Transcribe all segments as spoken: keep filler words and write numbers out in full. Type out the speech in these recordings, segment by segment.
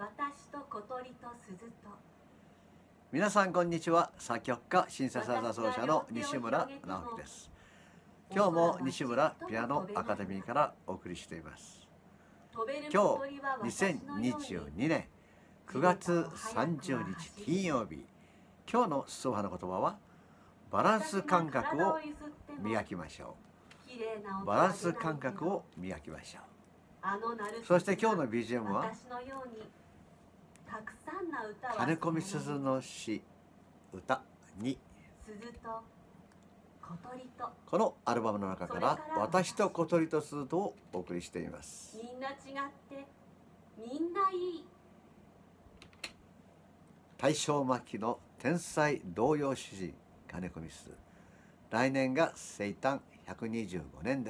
私と小鳥と鈴と。 皆さんこんにちは。作曲家シンセサイザー奏者の西村直樹です。今日も西村ピアノアカデミーからお送りしています。今日にせんにじゅうにねんくがつさんじゅうにち金曜日、今日の裾葉の言葉はバランス感覚を磨きましょう。バランス感覚を磨きましょう。そして今日の ビージーエム は金子みすずの詩歌に、このアルバムの中から私と小鳥と鈴とをお送りしています。 みんな違ってみんないい。 大正末期の天才童謡詩人金子みすず、来年が生誕ひゃくにじゅうごねんです。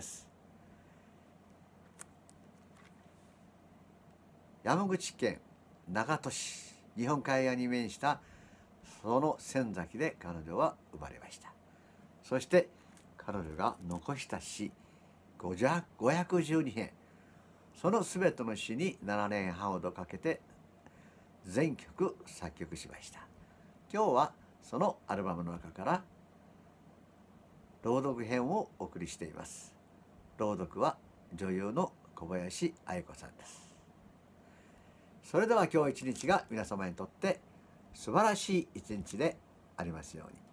山口県長門市、日本海側に面したその仙崎で彼女は生まれました。そして彼女が残した詩ごひゃくじゅうにへん、そのすべての詩にななねんはんほどかけて全曲作曲しました。今日はそのアルバムの中から朗読編をお送りしています。朗読は女優の小林愛子さんです。それでは今日一日が皆様にとって素晴らしい一日でありますように。